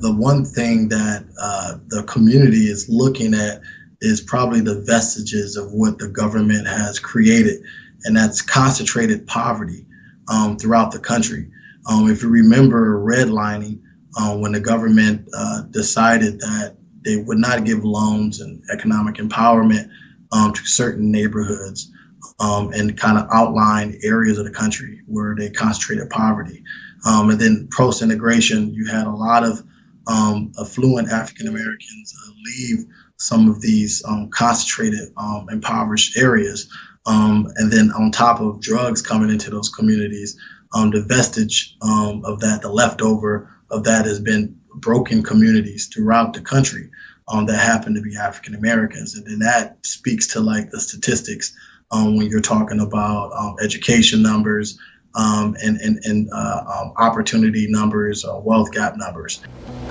the one thing that the community is looking at is probably the vestiges of what the government has created, and that's concentrated poverty throughout the country. If you remember redlining, when the government decided that they would not give loans and economic empowerment to certain neighborhoods, and kind of outline areas of the country where they concentrated poverty. And then post-integration, you had a lot of affluent African Americans leave some of these concentrated, impoverished areas. And then on top of drugs coming into those communities, the vestige of that, the leftover of that has been broken communities throughout the country that happen to be African Americans. And then that speaks to like the statistics when you're talking about education numbers and opportunity numbers, wealth gap numbers.